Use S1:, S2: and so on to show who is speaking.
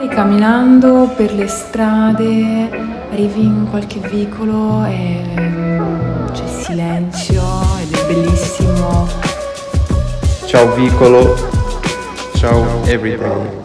S1: Camminando per le strade, arrivi in qualche vicolo e c'è silenzio ed è bellissimo.
S2: Ciao vicolo, ciao everyday.